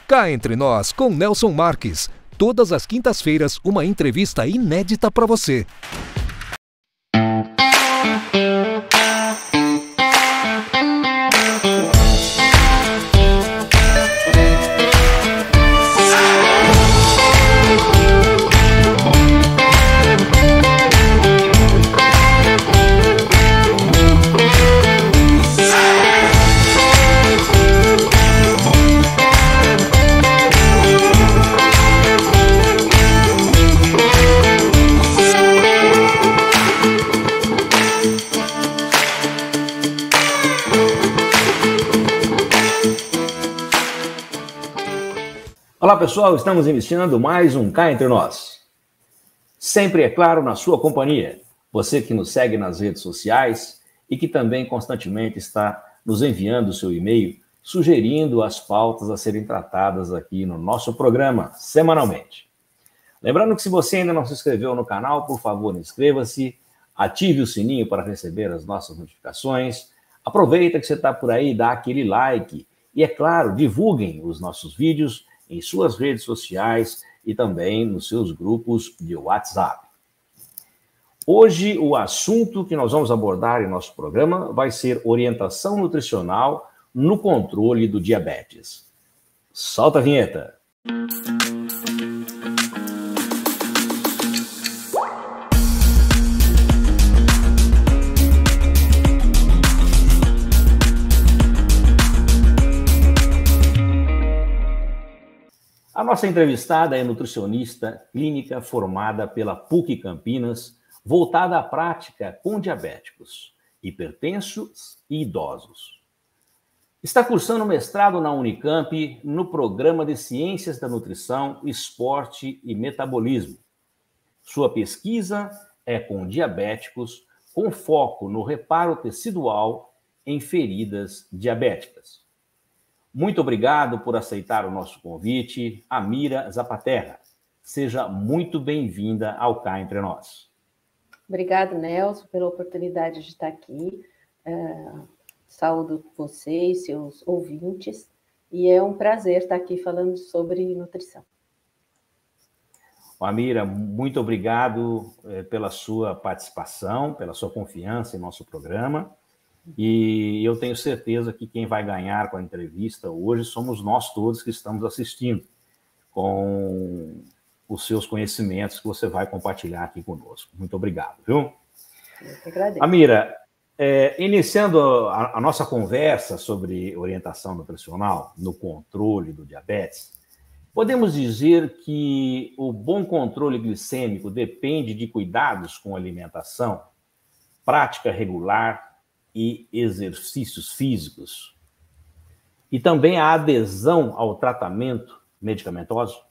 Cá Entre Nós, com Nelson Marques. Todas as quintas-feiras, uma entrevista inédita para você. Olá pessoal, estamos iniciando mais um Cá Entre Nós. Sempre, é claro, na sua companhia. Você que nos segue nas redes sociais e que também constantemente está nos enviando o seu e-mail, sugerindo as pautas a serem tratadas aqui no nosso programa, semanalmente. Lembrando que se você ainda não se inscreveu no canal, por favor, inscreva-se, ative o sininho para receber as nossas notificações, aproveita que você está por aí, dá aquele like e, é claro, divulguem os nossos vídeos em suas redes sociais e também nos seus grupos de WhatsApp. Hoje, o assunto que nós vamos abordar em nosso programa vai ser orientação nutricional no controle do diabetes. Solta a vinheta! A nossa entrevistada é nutricionista clínica formada pela PUC Campinas, voltada à prática com diabéticos, hipertensos e idosos. Está cursando mestrado na Unicamp no programa de Ciências da Nutrição, Esporte e Metabolismo. Sua pesquisa é com diabéticos, com foco no reparo tecidual em feridas diabéticas. Muito obrigado por aceitar o nosso convite, Amira Zapaterra. Seja muito bem-vinda ao Cá Entre Nós. Obrigado, Nelson, pela oportunidade de estar aqui. Saúdo você e seus ouvintes. E é um prazer estar aqui falando sobre nutrição. Amira, muito obrigado pela sua participação, pela sua confiança em nosso programa. E eu tenho certeza que quem vai ganhar com a entrevista hoje somos nós todos que estamos assistindo, com os seus conhecimentos que você vai compartilhar aqui conosco. Muito obrigado, viu? Eu que agradeço. Amira, iniciando a nossa conversa sobre orientação nutricional no controle do diabetes, podemos dizer que o bom controle glicêmico depende de cuidados com alimentação, prática regular e exercícios físicos, e também a adesão ao tratamento medicamentoso?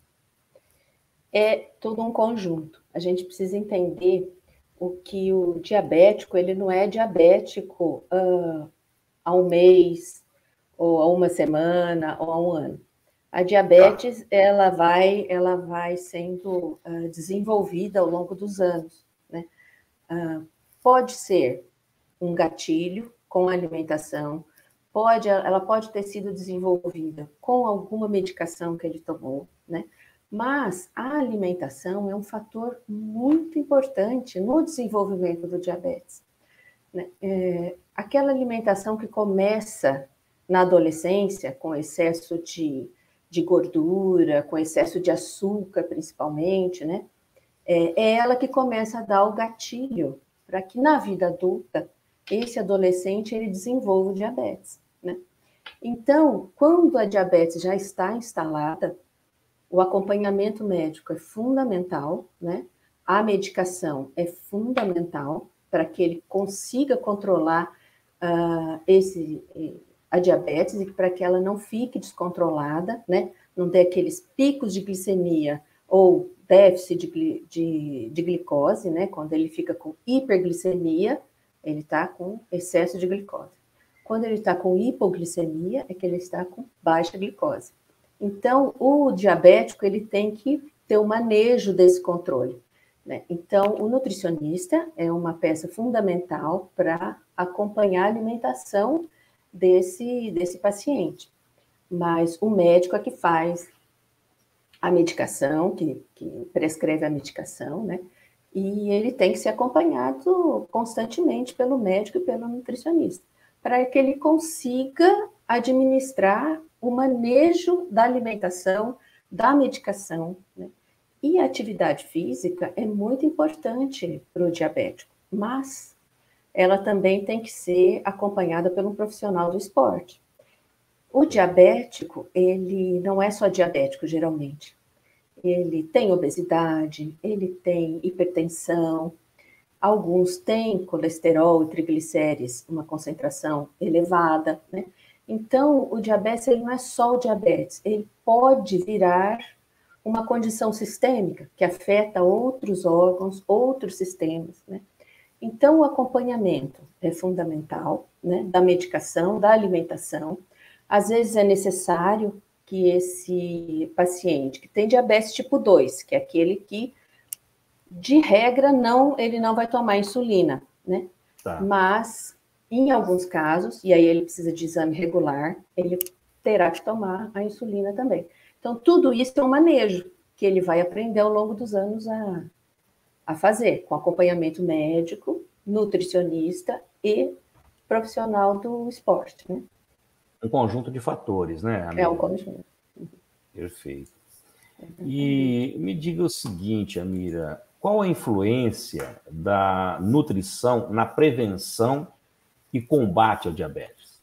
É todo um conjunto. A gente precisa entender o que o diabético, ele não é diabético há um mês, ou há uma semana, ou há um ano. A diabetes, ela vai sendo desenvolvida ao longo dos anos, né? Pode ser um gatilho com a alimentação, ela pode ter sido desenvolvida com alguma medicação que ele tomou, né? Mas a alimentação é um fator muito importante no desenvolvimento do diabetes, né? Aquela alimentação que começa na adolescência, com excesso de gordura, com excesso de açúcar, principalmente, né? É ela que começa a dar o gatilho para que na vida adulta esse adolescente ele desenvolva o diabetes, né? Então, quando a diabetes já está instalada, o acompanhamento médico é fundamental, né? A medicação é fundamental para que ele consiga controlar a diabetes e para que ela não fique descontrolada, né? Não dê aqueles picos de glicemia ou déficit de glicose, né? Quando ele fica com hiperglicemia, ele está com excesso de glicose. Quando ele está com hipoglicemia, é que ele está com baixa glicose. Então, o diabético, ele tem que ter o manejo desse controle, né? Então, o nutricionista é uma peça fundamental para acompanhar a alimentação desse paciente. mas o médico é que faz a medicação, que prescreve a medicação, né? E ele tem que ser acompanhado constantemente pelo médico e pelo nutricionista, para que ele consiga administrar o manejo da alimentação, da medicação, né? E a atividade física é muito importante para o diabético, mas ela também tem que ser acompanhada por um profissional do esporte. O diabético, ele não é só diabético, geralmente. Ele tem obesidade, ele tem hipertensão, alguns têm colesterol e triglicérides, uma concentração elevada, né? Então, o diabetes, ele não é só o diabetes, ele pode virar uma condição sistêmica que afeta outros órgãos, outros sistemas, né? Então, o acompanhamento é fundamental, né? Da medicação, da alimentação. Às vezes é necessário que esse paciente que tem diabetes tipo 2, que é aquele que, de regra, ele não vai tomar insulina, né? Tá. Mas, em alguns casos, e aí ele precisa de exame regular, ele terá que tomar a insulina também. Então, tudo isso é um manejo que ele vai aprender ao longo dos anos a fazer, com acompanhamento médico, nutricionista e profissional do esporte, né? Um conjunto de fatores, né, Amira? É um conjunto. Perfeito. E me diga o seguinte, Amira, qual a influência da nutrição na prevenção e combate ao diabetes?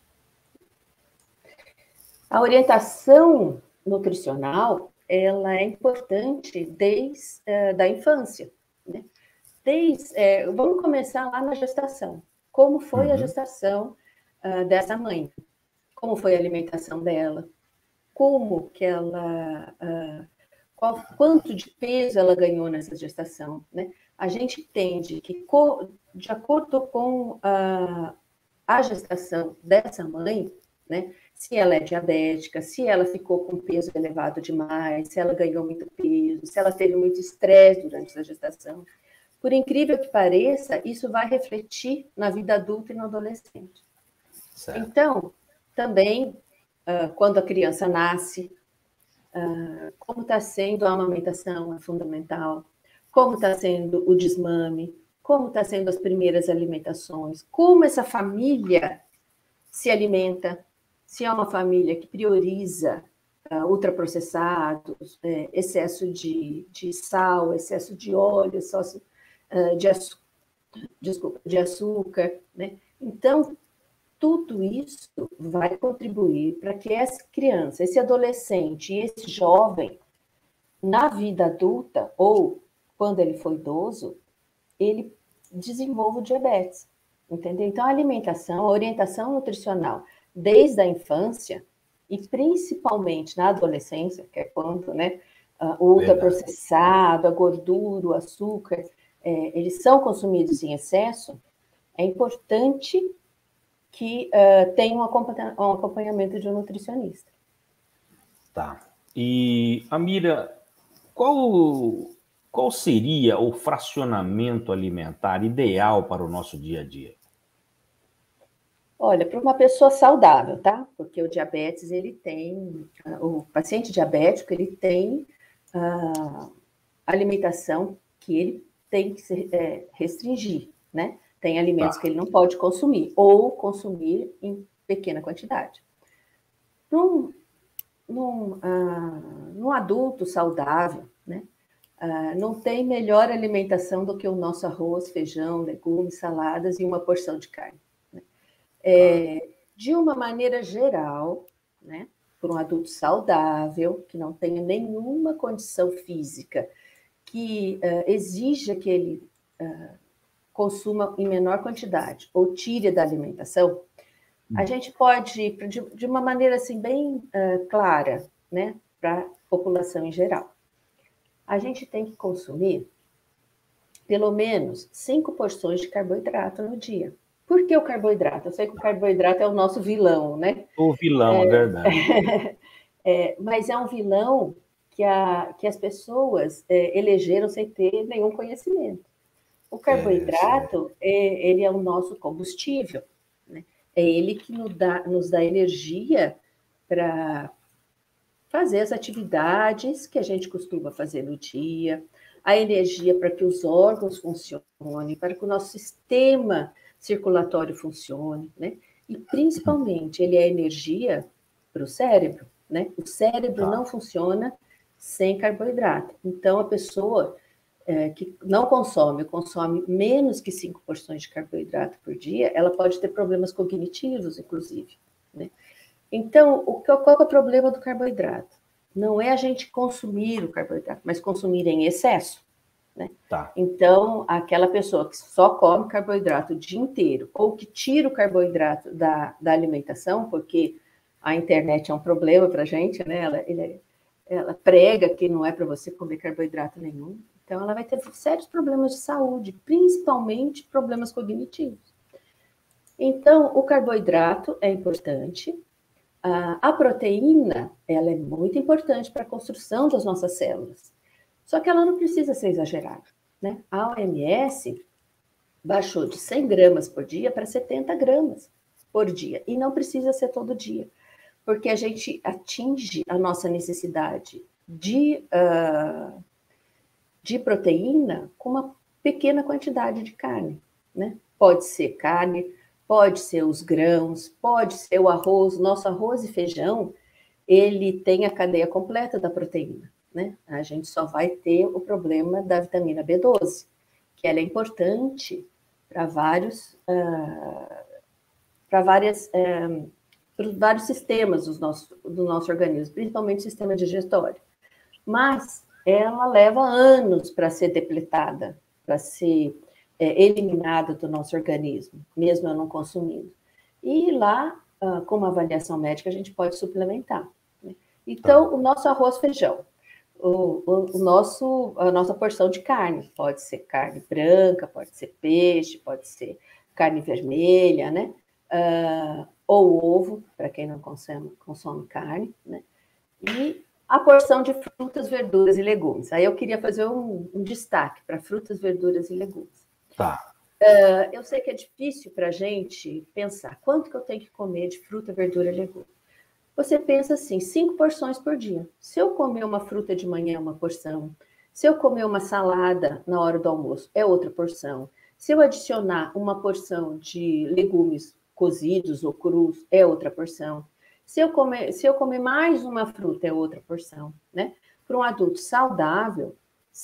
A orientação nutricional, ela é importante desde a infância, né? Vamos começar lá na gestação. Como foi a gestação dessa mãe? Como foi a alimentação dela? Como que ela... quanto de peso ela ganhou nessa gestação, né? A gente entende que, de acordo com a gestação dessa mãe, né? Se ela é diabética, se ela ficou com peso elevado demais, se ela ganhou muito peso, se ela teve muito estresse durante a gestação. Por incrível que pareça, isso vai refletir na vida adulta e no adolescente. Certo. Então, também, quando a criança nasce, como está sendo a amamentação é fundamental, como está sendo o desmame, como está sendo as primeiras alimentações, como essa família se alimenta, se é uma família que prioriza ultraprocessados, excesso de sal, excesso de óleo, excesso de açúcar, né? Então, tudo isso vai contribuir para que essa criança, esse adolescente e esse jovem, na vida adulta, ou quando ele for idoso, ele desenvolva o diabetes, entendeu? Então, a alimentação, a orientação nutricional, desde a infância, e principalmente na adolescência, que é quando, né, o ultraprocessado, a gordura, o açúcar, eles são consumidos em excesso, é importante que tenha um acompanhamento de um nutricionista. Tá. E, Amira, qual seria o fracionamento alimentar ideal para o nosso dia a dia? Olha, para uma pessoa saudável, tá? Porque o diabetes, o paciente diabético, ele tem alimentação que ele tem que se restringir, né? Tem alimentos que ele não pode consumir, ou consumir em pequena quantidade. Num adulto saudável, né? Não tem melhor alimentação do que o nosso arroz, feijão, legumes, saladas e uma porção de carne. Né? De uma maneira geral, né? Para um adulto saudável, que não tenha nenhuma condição física que exija que ele consuma em menor quantidade ou tire da alimentação, a gente pode, de uma maneira assim bem clara, né, para a população em geral, a gente tem que consumir pelo menos 5 porções de carboidrato no dia. Por que o carboidrato? Eu sei que o carboidrato é o nosso vilão, né? O vilão, é verdade. Mas é um vilão que as pessoas elegeram sem ter nenhum conhecimento. O carboidrato, ele é o nosso combustível, né? É ele que nos dá energia para fazer as atividades que a gente costuma fazer no dia, a energia para que os órgãos funcionem, para que o nosso sistema circulatório funcione, né? E principalmente ele é energia para o cérebro, né? O cérebro não funciona sem carboidrato. Então a pessoa que não consome menos que 5 porções de carboidrato por dia, ela pode ter problemas cognitivos, inclusive, né? Então, qual é o problema do carboidrato? Não é a gente consumir o carboidrato, mas consumir em excesso, né? Então, aquela pessoa que só come carboidrato o dia inteiro, ou que tira o carboidrato da alimentação, porque a internet é um problema para a gente, né? Ela prega que não é para você comer carboidrato nenhum. Então, ela vai ter sérios problemas de saúde, principalmente problemas cognitivos. Então, o carboidrato é importante. A proteína, ela é muito importante para a construção das nossas células. Só que ela não precisa ser exagerada, né? A OMS baixou de 100 gramas por dia para 70 gramas por dia. E não precisa ser todo dia, porque a gente atinge a nossa necessidade de proteína com uma pequena quantidade de carne, né? Pode ser carne, pode ser os grãos, pode ser o arroz. Nosso arroz e feijão, ele tem a cadeia completa da proteína, né? A gente só vai ter o problema da vitamina B12, que ela é importante para vários sistemas do nosso organismo, principalmente o sistema digestório. Mas ela leva anos para ser depletada, para ser eliminada do nosso organismo, mesmo eu não consumindo. E lá, com uma avaliação médica, a gente pode suplementar, né? Então, o nosso arroz feijão, a nossa porção de carne, pode ser carne branca, pode ser peixe, pode ser carne vermelha, né? Ou ovo, para quem não consome carne, né? E a porção de frutas, verduras e legumes. Aí eu queria fazer um destaque para frutas, verduras e legumes. Eu sei que é difícil para a gente pensar quanto que eu tenho que comer de fruta, verdura e legume. Você pensa assim, 5 porções por dia. Se eu comer uma fruta de manhã, uma porção. Se eu comer uma salada na hora do almoço, é outra porção. Se eu adicionar uma porção de legumes cozidos ou crus, é outra porção. Se eu comer mais uma fruta, é outra porção, né? Para um adulto saudável,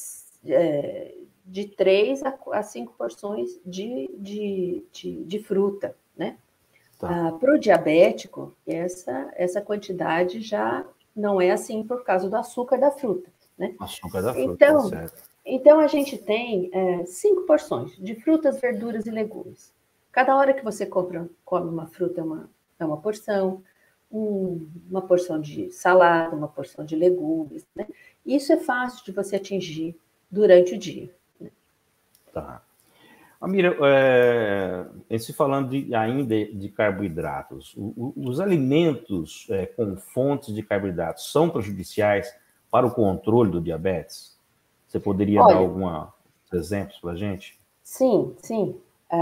de 3 a 5 porções de fruta, né? Para o diabético, essa quantidade já não é assim por causa do açúcar da fruta, né? Açúcar da fruta, certo. Então, a gente tem 5 porções de frutas, verduras e legumes. Cada hora que você come uma fruta, é uma porção, uma porção de salada, uma porção de legumes, né? Isso é fácil de você atingir durante o dia, né? Amira, se falando ainda de carboidratos, os alimentos com fontes de carboidratos são prejudiciais para o controle do diabetes? Você poderia dar alguns exemplos para a gente? Sim, sim.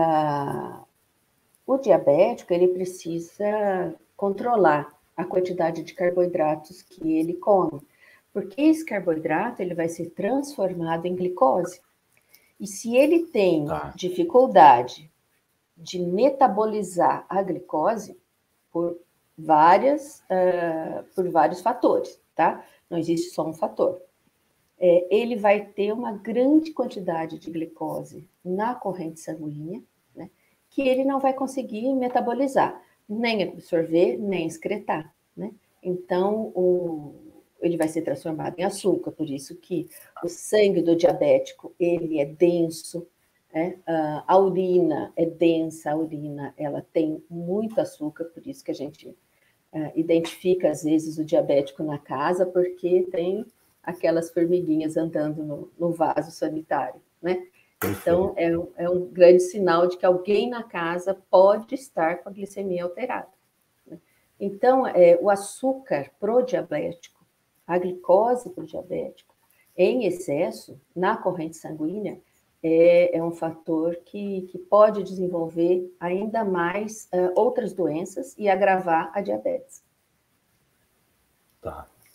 O diabético, ele precisa controlar a quantidade de carboidratos que ele come, porque esse carboidrato ele vai ser transformado em glicose. E se ele tem dificuldade de metabolizar a glicose por vários fatores, tá? Não existe só um fator. Ele vai ter uma grande quantidade de glicose na corrente sanguínea, né, que ele não vai conseguir metabolizar, nem absorver, nem excretar, né? Então, ele vai ser transformado em açúcar, por isso que o sangue do diabético, ele é denso, né? A urina é densa, a urina, ela tem muito açúcar, por isso que a gente identifica, às vezes, o diabético na casa, porque tem aquelas formiguinhas andando no vaso sanitário, né? Então, é um grande sinal de que alguém na casa pode estar com a glicemia alterada, né? Então, o açúcar pró-diabético, a glicose pró-diabético, em excesso, na corrente sanguínea, é um fator que pode desenvolver ainda mais outras doenças e agravar a diabetes.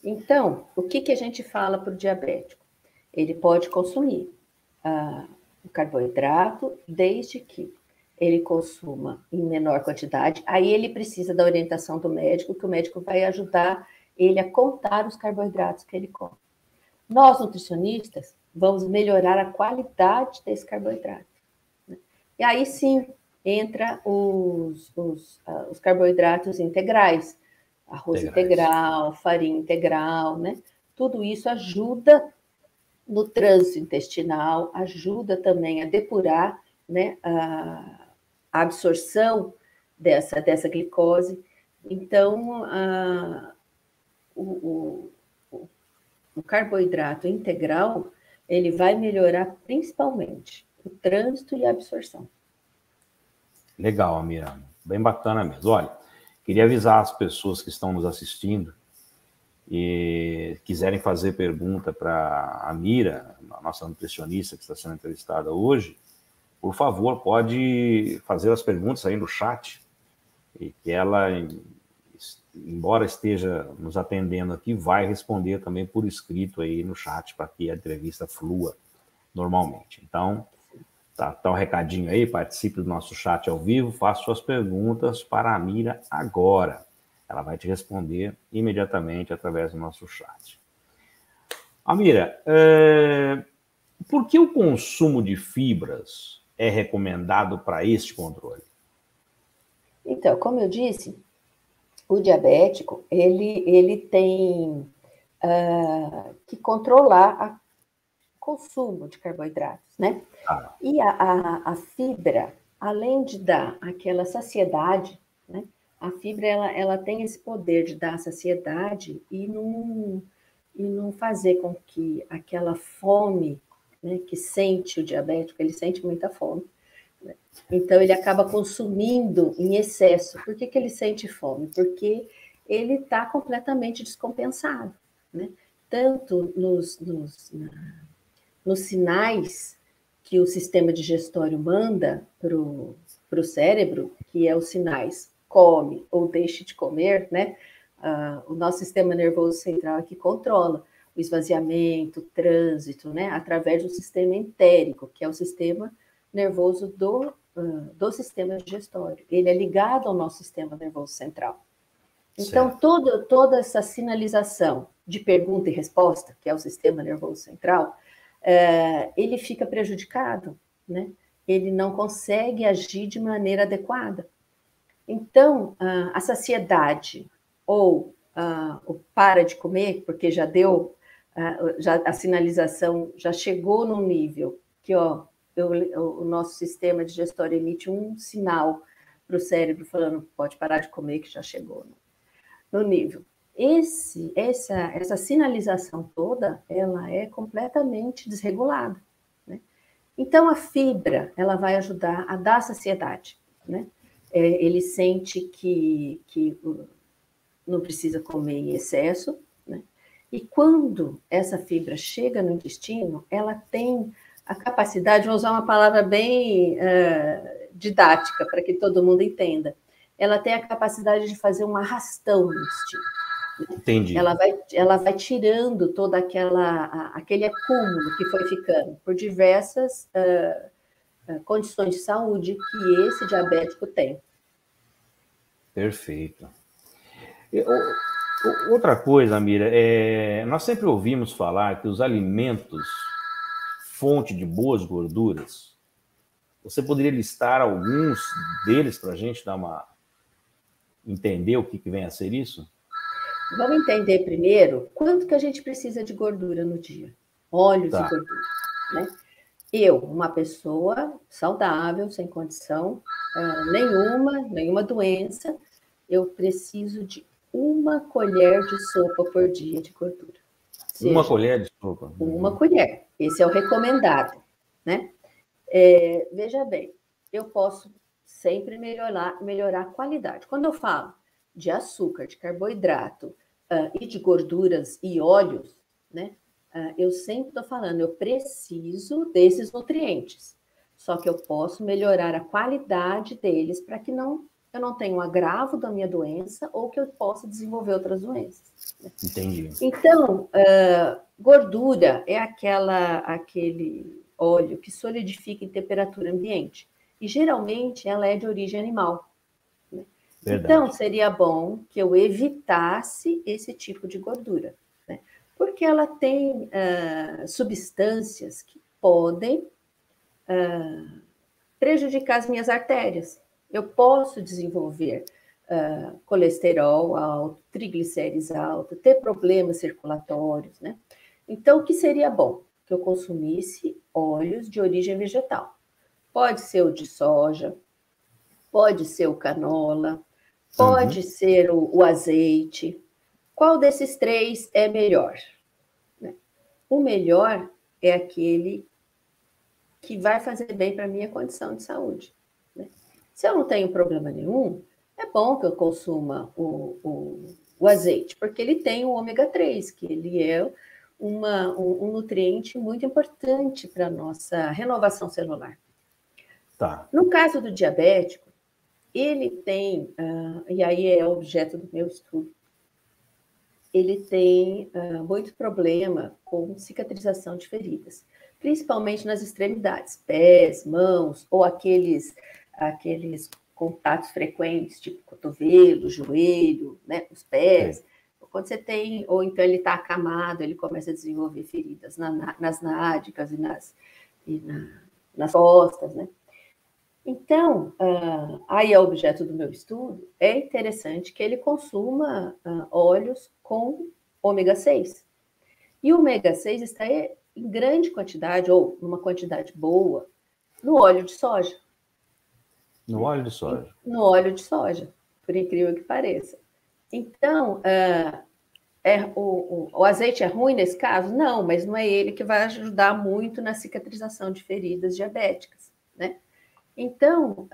Então, o que a gente fala para o diabético? Ele pode consumir o carboidrato desde que ele consuma em menor quantidade. Aí ele precisa da orientação do médico, que o médico vai ajudar ele a contar os carboidratos que ele come. Nós, nutricionistas, vamos melhorar a qualidade desse carboidrato. Né? E aí sim entra os carboidratos integrais, arroz integral, farinha integral, né? Tudo isso ajuda no trânsito intestinal, ajuda também a depurar, né, a absorção dessa glicose. Então, o carboidrato integral, ele vai melhorar principalmente o trânsito e a absorção. Legal, Amira. Bem bacana mesmo. Olha, queria avisar as pessoas que estão nos assistindo e quiserem fazer pergunta para a Amira, a nossa nutricionista que está sendo entrevistada hoje, por favor, pode fazer as perguntas aí no chat, e que ela, embora esteja nos atendendo aqui, vai responder também por escrito aí no chat, para que a entrevista flua normalmente. Então, tá um recadinho aí, participe do nosso chat ao vivo, faça suas perguntas para a Amira agora. Ela vai te responder imediatamente através do nosso chat. Amira, por que o consumo de fibras é recomendado para este controle? Então, como eu disse, o diabético, ele tem que controlar o consumo de carboidratos, né? E a fibra, além de dar aquela saciedade, né? A fibra, ela tem esse poder de dar saciedade e não fazer com que aquela fome, né, que sente o diabético, ele sente muita fome, né? Então ele acaba consumindo em excesso. Por que ele sente fome? Porque ele está completamente descompensado, né? Tanto nos sinais que o sistema digestório manda para o cérebro, que é os sinais come ou deixe de comer, né? O nosso sistema nervoso central é que controla o esvaziamento, o trânsito, né? Através do sistema entérico, que é o sistema nervoso do sistema digestório. Ele é ligado ao nosso sistema nervoso central. Então, toda essa sinalização de pergunta e resposta, que é o sistema nervoso central, ele fica prejudicado, né? Ele não consegue agir de maneira adequada. Então, a saciedade ou o para de comer, porque já deu, a sinalização já chegou num nível que o nosso sistema digestório emite um sinal para o cérebro falando pode parar de comer, que já chegou no nível. Essa sinalização toda, ela é completamente desregulada, né? Então, a fibra, ela vai ajudar a dar saciedade, né? Ele sente que não precisa comer em excesso, né? E quando essa fibra chega no intestino, ela tem a capacidade, vou usar uma palavra bem didática para que todo mundo entenda, ela tem a capacidade de fazer um arrastão no intestino. Entendi. Ela vai tirando todo aquele acúmulo que foi ficando por diversas condições de saúde que esse diabético tem. Perfeito. Outra coisa, Amira, nós sempre ouvimos falar que os alimentos, fonte de boas gorduras, você poderia listar alguns deles para a gente entender o que vem a ser isso? Vamos entender primeiro quanto que a gente precisa de gordura no dia. Óleos e gordura, né? Eu, uma pessoa saudável, sem condição nenhuma doença, eu preciso de 1 colher de sopa por dia de gordura. Uma colher de sopa? Uma colher. Esse é o recomendado, né? Veja bem, eu posso sempre melhorar a qualidade. Quando eu falo de açúcar, de carboidrato e de gorduras e óleos, né? Eu sempre estou falando, eu preciso desses nutrientes. Só que eu posso melhorar a qualidade deles para que não eu não tenho um agravo da minha doença ou que eu possa desenvolver outras doenças. Entendi. Então, gordura é aquele óleo que solidifica em temperatura ambiente. E, geralmente, ela é de origem animal. Né? Então, seria bom que eu evitasse esse tipo de gordura. Né? Porque ela tem substâncias que podem prejudicar as minhas artérias. Eu posso desenvolver colesterol alto, triglicérides alto, ter problemas circulatórios, né? Então, o que seria bom? Que eu consumisse óleos de origem vegetal. Pode ser o de soja, pode ser o canola, pode ser o azeite. Qual desses três é melhor? Né? O melhor é aquele que vai fazer bem para a minha condição de saúde. Né? Se eu não tenho problema nenhum, é bom que eu consuma o azeite, porque ele tem o ômega 3, que ele é um nutriente muito importante para a nossa renovação celular. Tá. No caso do diabético, ele tem, e aí é objeto do meu estudo, ele tem muito problema com cicatrização de feridas, principalmente nas extremidades, pés, mãos, ou aqueles contatos frequentes, tipo cotovelo, joelho, né, os pés. Sim. Quando você tem, ou então ele está acamado, ele começa a desenvolver feridas nas nádegas e nas costas, né? Então, aí é objeto do meu estudo, é interessante que ele consuma óleos com ômega 6. E o ômega 6 está em grande quantidade, ou numa quantidade boa, no óleo de soja. No óleo de soja. No óleo de soja, por incrível que pareça. Então, o azeite é ruim nesse caso? Não, mas não é ele que vai ajudar muito na cicatrização de feridas diabéticas, né? Então,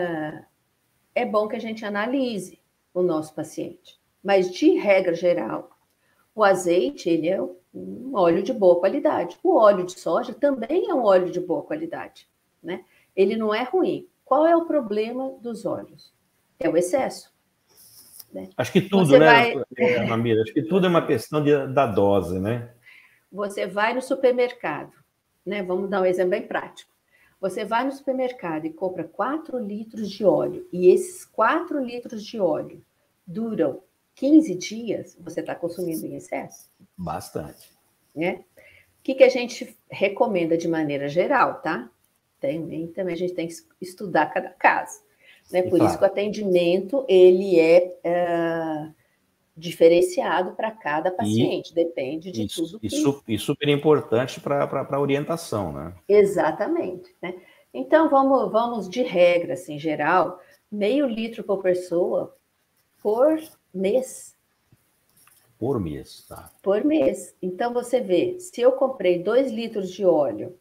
é bom que a gente analise o nosso paciente. Mas, de regra geral, o azeite, ele é um óleo de boa qualidade. O óleo de soja também é um óleo de boa qualidade, né? Ele não é ruim. Qual é o problema dos óleos? É o excesso. Né? Acho que tudo, Mamira? Acho que tudo é uma questão da dose, né? Você vai no supermercado, né? Vamos dar um exemplo bem prático. Você vai no supermercado e compra 4 litros de óleo, e esses 4 litros de óleo duram 15 dias, você está consumindo em excesso? Bastante. Né? O que a gente recomenda de maneira geral, tá? Também a gente tem que estudar cada caso. Né? Por isso que o atendimento, ele é diferenciado para cada paciente, depende de tudo. E super importante para a orientação, né? Exatamente. Né? Então, vamos de regra, assim, geral, meio litro por pessoa por mês. Por mês, tá. Por mês. Então, você vê, se eu comprei 2 litros de óleo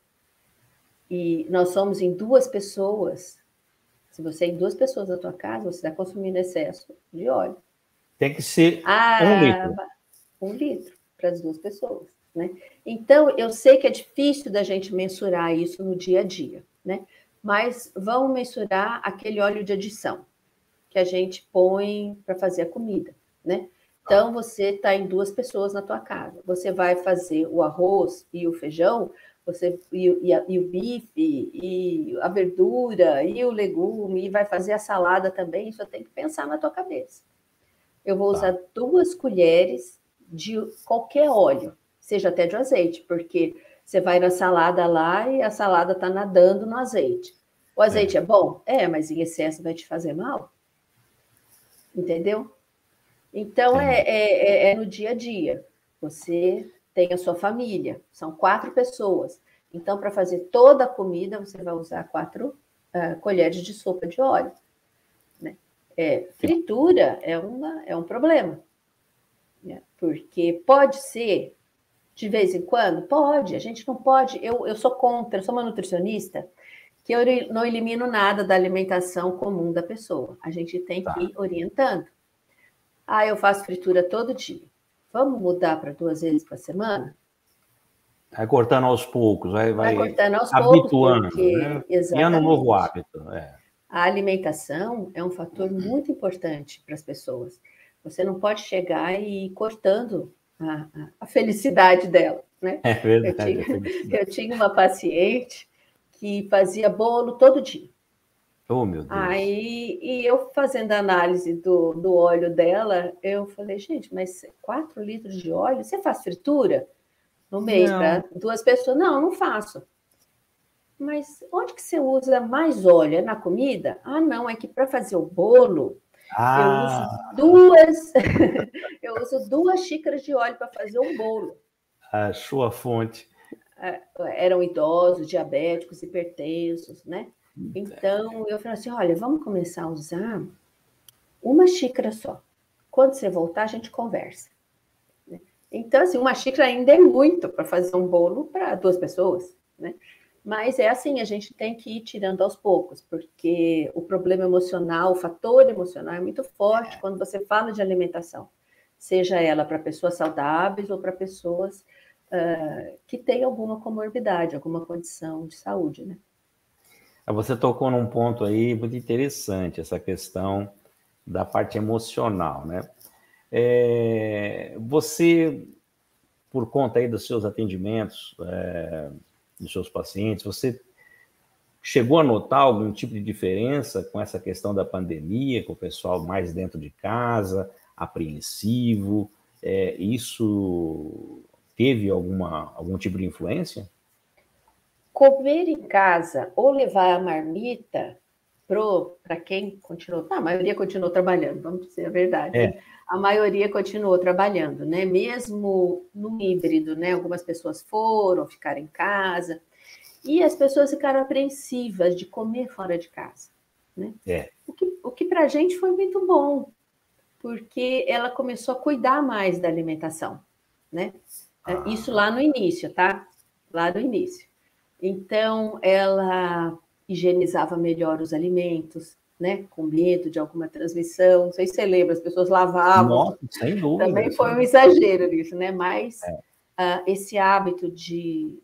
e nós somos em 2 pessoas, se você é em 2 pessoas na tua casa, você está consumindo excesso de óleo. Tem que ser 1 litro. 1 litro para as 2 pessoas, né? Então, eu sei que é difícil da gente mensurar isso no dia a dia, né? Mas vamos mensurar aquele óleo de adição que a gente põe para fazer a comida, né? Então, você está em 2 pessoas na tua casa. Você vai fazer o arroz e o feijão, e o bife, e a verdura, e o legume, e vai fazer a salada também, só tem que pensar na tua cabeça. Eu vou usar 2 colheres de qualquer óleo, seja até de azeite, porque você vai na salada lá e a salada está nadando no azeite. O azeite é bom? É, mas em excesso vai te fazer mal. Entendeu? Então, é no dia a dia. Você tem a sua família, são 4 pessoas. Então, para fazer toda a comida, você vai usar 4 colheres de sopa de óleo. Né? Fritura é um problema. Né? Porque pode ser, de vez em quando, pode. A gente não pode. Eu sou contra, eu sou uma nutricionista, que eu não elimino nada da alimentação comum da pessoa. A gente tem que ir orientando. Eu faço fritura todo dia. Vamos mudar para 2 vezes por semana? Vai cortando aos poucos, vai cortando aos habituando, poucos, porque, né? Criando um novo hábito. a alimentação é um fator muito importante para as pessoas. Você não pode chegar e ir cortando a felicidade dela, né? É verdade. Eu tinha uma paciente que fazia bolo todo dia. Oh, meu Deus. Aí, e eu fazendo a análise do óleo dela, eu falei, gente, mas 4 litros de óleo, você faz fritura no mês para 2 pessoas? Não, não faço. Mas onde que você usa mais óleo? É na comida? Ah, não, é que para fazer o bolo, eu uso eu uso 2 xícaras de óleo para fazer um bolo. Achou a fonte. Eram idosos, diabéticos, hipertensos, né? Então, eu falei assim, olha, vamos começar a usar 1 xícara só. Quando você voltar, a gente conversa. Então, assim, 1 xícara ainda é muito para fazer um bolo para 2 pessoas, né? Mas é assim, a gente tem que ir tirando aos poucos, porque o problema emocional, o fator emocional é muito forte quando você fala de alimentação, seja ela para pessoas saudáveis ou para pessoas que têm alguma comorbidade, alguma condição de saúde, né? Você tocou num ponto aí muito interessante, essa questão da parte emocional, né? Você, por conta aí dos seus atendimentos, dos seus pacientes, você chegou a notar algum tipo de diferença com essa questão da pandemia, com o pessoal mais dentro de casa, apreensivo? Isso teve algum tipo de influência? Comer em casa ou levar a marmita para quem continuou... a maioria continuou trabalhando, vamos dizer a verdade. Né? A maioria continuou trabalhando, né? Mesmo no híbrido, né? Algumas pessoas foram ficar em casa e as pessoas ficaram apreensivas de comer fora de casa, né? O que para a gente foi muito bom, porque ela começou a cuidar mais da alimentação, né? Isso lá no início, tá? Lá no início. Então, ela higienizava melhor os alimentos, né? Com medo de alguma transmissão. Não sei se você lembra, as pessoas lavavam. Nossa, sem dúvida. Também foi um exagero nisso, né? Mas esse hábito de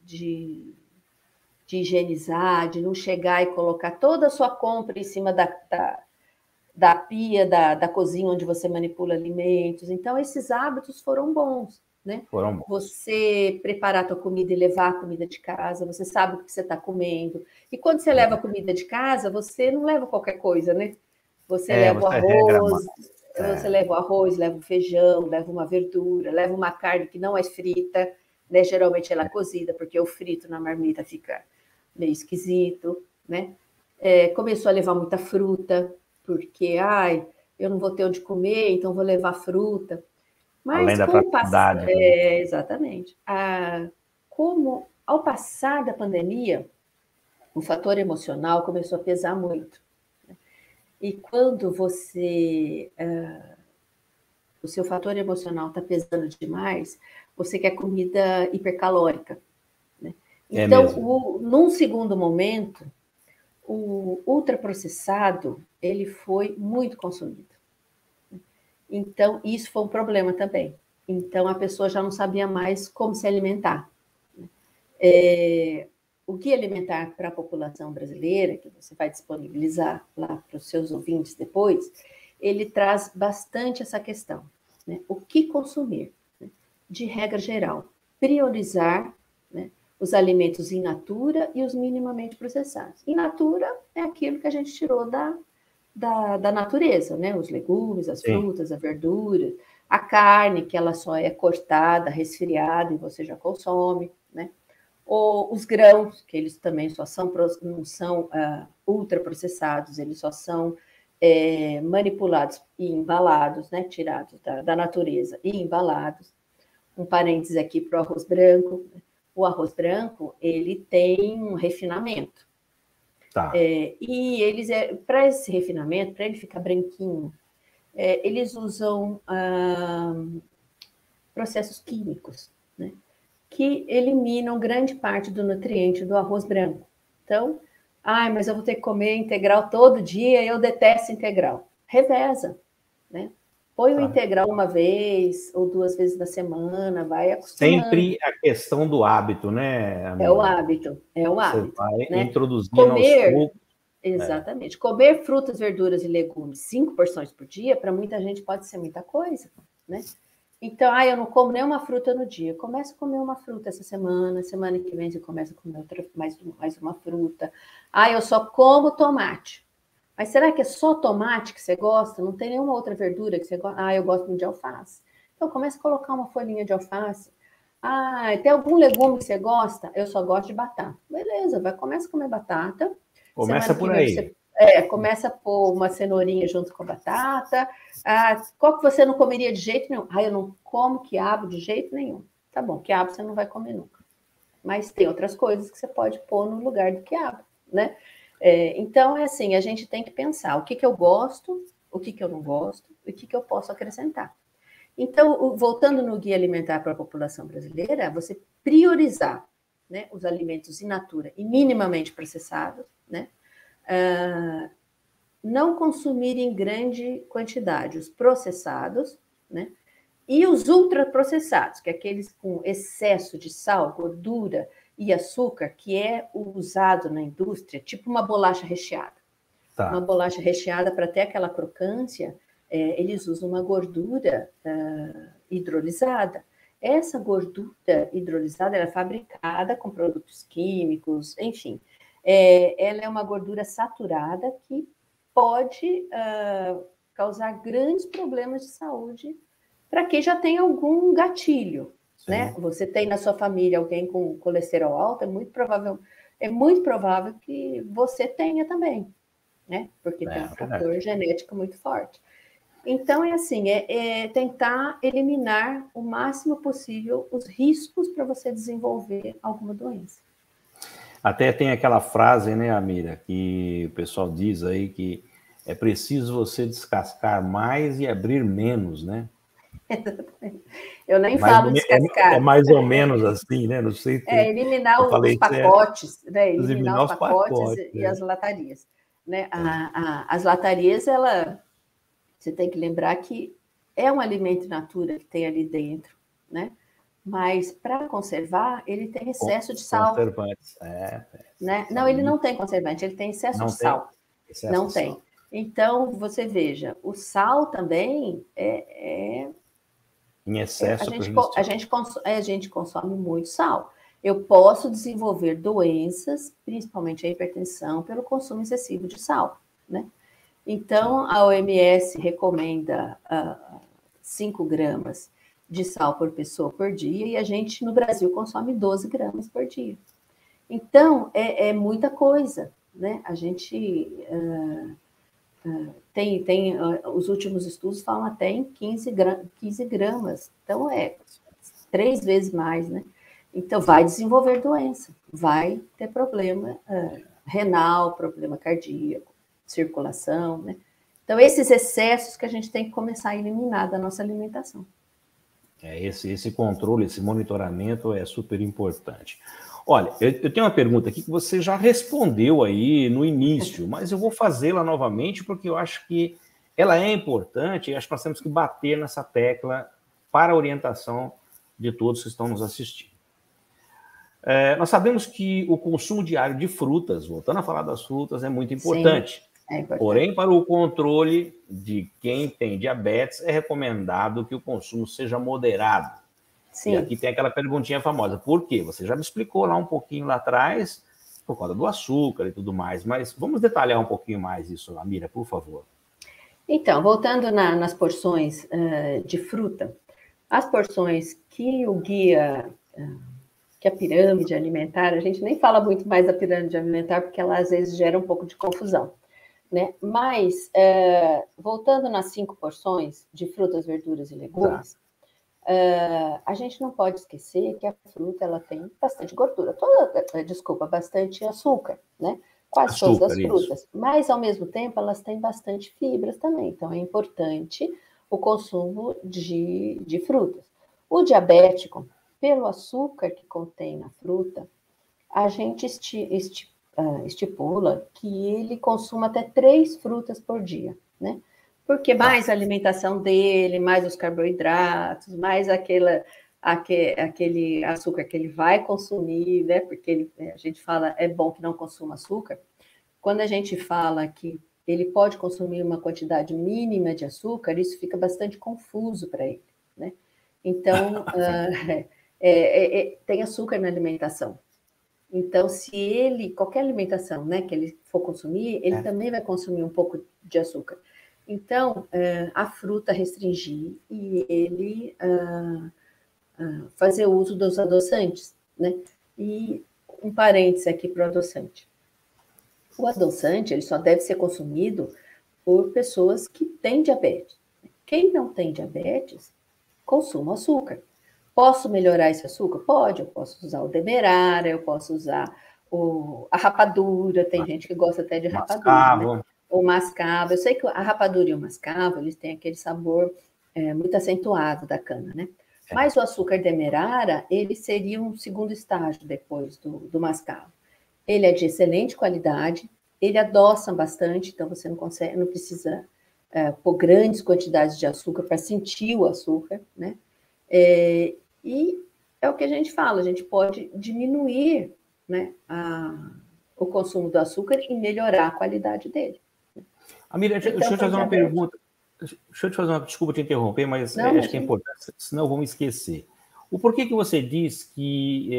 higienizar, de não chegar e colocar toda a sua compra em cima da pia, da cozinha onde você manipula alimentos. Então, esses hábitos foram bons. Né? Você preparar a tua comida e levar a comida de casa, você sabe o que você está comendo. E quando você leva a comida de casa, você não leva qualquer coisa, né? Você leva o arroz, você leva o arroz, leva o feijão, leva uma verdura, leva uma carne que não é frita, né? Geralmente ela é cozida, porque o frito na marmita fica meio esquisito, né? Começou a levar muita fruta, porque, eu não vou ter onde comer, então vou levar fruta. Mas além da praticidade. Exatamente. Como ao passar da pandemia, o fator emocional começou a pesar muito. E quando o seu fator emocional está pesando demais, você quer comida hipercalórica. Né? Então, num segundo momento, o ultraprocessado ele foi muito consumido. Então, isso foi um problema também. Então, a pessoa já não sabia mais como se alimentar. O Guia Alimentar para a População Brasileira, que você vai disponibilizar lá para os seus ouvintes depois, ele traz bastante essa questão. Né? O que consumir? Né? De regra geral, priorizar, né, os alimentos in natura e os minimamente processados. In natura é aquilo que a gente tirou da natureza, né? Os legumes, as frutas, a verdura, a carne, que ela só é cortada, resfriada e você já consome, né? Ou os grãos, que eles também não são ultraprocessados, eles só são manipulados e embalados, né? Tirados da natureza e embalados. Um parênteses aqui para o arroz branco. O arroz branco, ele tem um refinamento. E eles, para esse refinamento, para ele ficar branquinho, eles usam processos químicos, né, que eliminam grande parte do nutriente do arroz branco. Então, mas eu vou ter que comer integral todo dia, eu detesto integral. Reveza, né? Põe o integral 1 vez ou 2 vezes na semana, vai acostumando. Sempre a questão do hábito, né, amiga? É o hábito. Você vai né? introduzindo aos poucos. Exatamente. Comer frutas, verduras e legumes 5 porções por dia, para muita gente pode ser muita coisa, né? Então, eu não como nenhuma fruta no dia. Começa a comer uma fruta essa semana que vem você começa a comer mais uma fruta. Eu só como tomate. Mas será que é só tomate que você gosta? Não tem nenhuma outra verdura que você gosta? Eu gosto muito de alface. Então, começa a colocar uma folhinha de alface. Tem algum legume que você gosta? Eu só gosto de batata. Beleza, começa a comer batata. Começa por aí. Começa a pôr uma cenourinha junto com a batata. Qual que você não comeria de jeito nenhum? Eu não como quiabo de jeito nenhum. Tá bom, quiabo você não vai comer nunca. Mas tem outras coisas que você pode pôr no lugar do quiabo, né? Então, é assim, a gente tem que pensar o que eu gosto, o que eu não gosto, e o que eu posso acrescentar. Então, voltando no Guia Alimentar para a População Brasileira, você priorizar, né, os alimentos in natura e minimamente processados, né? Não consumir em grande quantidade os processados, né? E os ultraprocessados, que é aqueles com excesso de sal, gordura e açúcar, que é usado na indústria, tipo uma bolacha recheada. Tá. Uma bolacha recheada, para ter aquela crocância, eles usam uma gordura hidrolisada. Essa gordura hidrolisada ela é fabricada com produtos químicos, enfim. Ela é uma gordura saturada que pode causar grandes problemas de saúde para quem já tem algum gatilho, né? Você tem na sua família alguém com colesterol alto, é muito provável que você tenha também, né? Porque tem um fator genético muito forte. Então, tentar eliminar o máximo possível os riscos para você desenvolver alguma doença. Até tem aquela frase, né, Amira, que o pessoal diz aí que é preciso você descascar mais e abrir menos, né? Eu nem falo descascar. É mais ou menos assim, né? Não sei. Eliminar os pacotes, né? Eliminar os pacotes e as latarias. Né? As latarias, você tem que lembrar que é um alimento in natura que tem ali dentro, né? Mas para conservar, ele tem excesso de sal. Conservantes, né? Não, ele não tem conservante, ele tem excesso de sal. Não tem. Então, você veja, o sal também em excesso. A gente consome muito sal. Eu posso desenvolver doenças, principalmente a hipertensão, pelo consumo excessivo de sal, né? Então, a OMS recomenda 5 gramas de sal por pessoa por dia, e a gente, no Brasil, consome 12 gramas por dia. Então, é muita coisa, né? A gente os últimos estudos falam até em 15 gramas. Então, 3 vezes mais, né? Então, vai desenvolver doença, vai ter problema renal, problema cardíaco, circulação, né? Então, esses excessos que a gente tem que começar a eliminar da nossa alimentação. Esse controle, esse monitoramento é super importante. Olha, eu tenho uma pergunta aqui que você já respondeu aí no início, mas eu vou fazê-la novamente porque eu acho que ela é importante e acho que nós temos que bater nessa tecla para a orientação de todos que estão nos assistindo. Nós sabemos que o consumo diário de frutas, voltando a falar das frutas, é muito importante. Sim, é importante. Porém, para o controle de quem tem diabetes, é recomendado que o consumo seja moderado. Sim. E aqui tem aquela perguntinha famosa. Por quê? Você já me explicou lá um pouquinho lá atrás, por conta do açúcar e tudo mais, mas vamos detalhar um pouquinho mais isso, Amira, por favor. Então, voltando nas porções de fruta, as porções que o guia, que a pirâmide alimentar, a gente nem fala muito mais da pirâmide alimentar, porque ela às vezes gera um pouco de confusão, né? Mas, voltando nas 5 porções de frutas, verduras e legumes, a gente não pode esquecer que a fruta ela tem bastante gordura, bastante açúcar, né? Quase todas as frutas. Isso. Mas, ao mesmo tempo, elas têm bastante fibras também. Então, é importante o consumo de frutas. O diabético, pelo açúcar que contém na fruta, a gente estipula que ele consuma até 3 frutas por dia, né? Porque mais a alimentação dele, mais os carboidratos, mais aquele açúcar que ele vai consumir, né? Porque a gente fala, é bom que não consuma açúcar, quando a gente fala que ele pode consumir uma quantidade mínima de açúcar, isso fica bastante confuso para ele, né? Então, tem açúcar na alimentação. Então, se ele, qualquer alimentação, né, que ele for consumir, ele também vai consumir um pouco de açúcar. Então, a fruta restringir e ele fazer uso dos adoçantes, né? E um parênteses aqui para o adoçante. O adoçante, ele só deve ser consumido por pessoas que têm diabetes. Quem não tem diabetes, consuma açúcar. Posso melhorar esse açúcar? Pode, eu posso usar o demerara, eu posso usar a rapadura, tem gente que gosta até de rapadura, né? O mascavo. Eu sei que a rapadura e o mascavo, eles têm aquele sabor muito acentuado da cana, né? Mas o açúcar demerara, ele seria um segundo estágio depois do mascavo. Ele é de excelente qualidade, ele adoça bastante, então você não precisa pôr grandes quantidades de açúcar para sentir o açúcar, né? E é o que a gente fala, a gente pode diminuir, né, o consumo do açúcar e melhorar a qualidade dele. Amira, deixa eu te fazer uma pergunta. Deixa eu te fazer uma... Desculpa te interromper, mas acho que é importante, senão vamos esquecer. O porquê que você diz que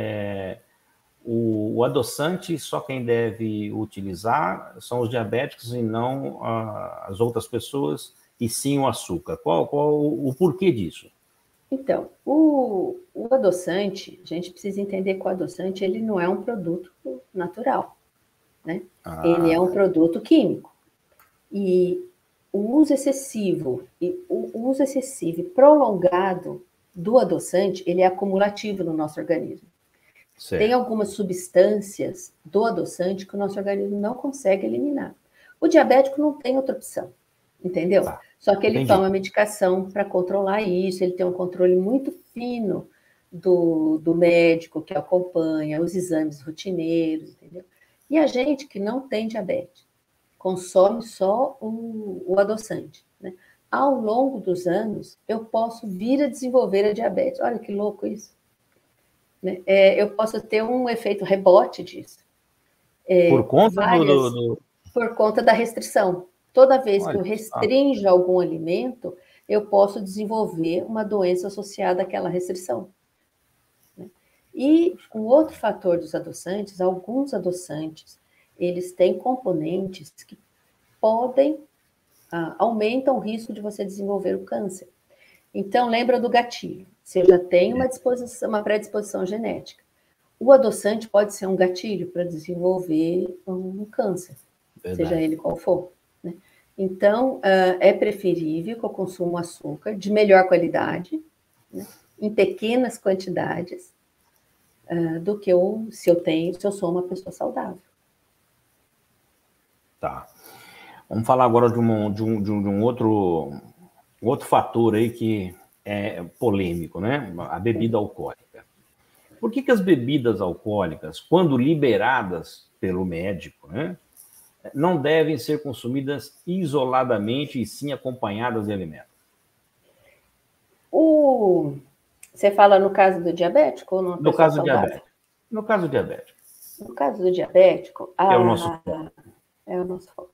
o adoçante só quem deve utilizar são os diabéticos e não as outras pessoas, e sim o açúcar? Qual o porquê disso? Então, o adoçante, a gente precisa entender que o adoçante ele não é um produto natural, né? Ele é um produto químico. E o uso excessivo e prolongado do adoçante, ele é acumulativo no nosso organismo. Certo. Tem algumas substâncias do adoçante que o nosso organismo não consegue eliminar. O diabético não tem outra opção, entendeu? Só que ele toma medicação para controlar isso, ele tem um controle muito fino do médico que acompanha, os exames rotineiros, entendeu? E a gente que não tem diabetes, consome só o adoçante, né? Ao longo dos anos, eu posso vir a desenvolver a diabetes. Olha que louco isso. Né? Eu posso ter um efeito rebote disso. Por conta Por conta da restrição. Toda vez que eu restringo algum alimento, eu posso desenvolver uma doença associada àquela restrição. Né? E um outro fator dos adoçantes, alguns adoçantes, eles têm componentes que aumentam o risco de você desenvolver o câncer. Então, lembra do gatilho. Você já tem uma predisposição genética. O adoçante pode ser um gatilho para desenvolver um câncer, seja ele qual for. Né? Então, é preferível que eu consuma açúcar de melhor qualidade, né, em pequenas quantidades, do que se eu sou uma pessoa saudável. Tá. Vamos falar agora de um outro fator aí que é polêmico, né? A bebida alcoólica. Por que as bebidas alcoólicas, quando liberadas pelo médico, né, não devem ser consumidas isoladamente e sim acompanhadas de alimentos? Você fala no caso do diabético ou no caso diabético? No caso diabético. No caso do diabético... É o nosso foco. É o nosso foco.